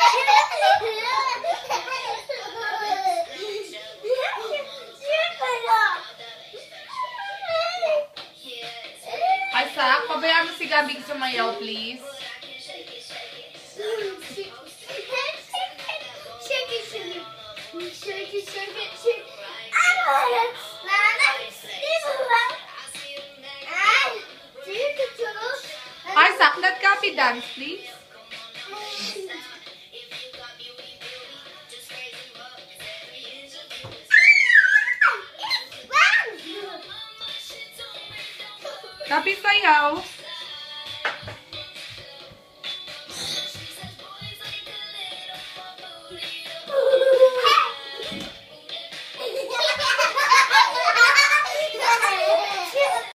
Isaac, pabayaan mo si Gabi sumayaw, please. Isaac, let Gabi dance, please. Gabi sayaw.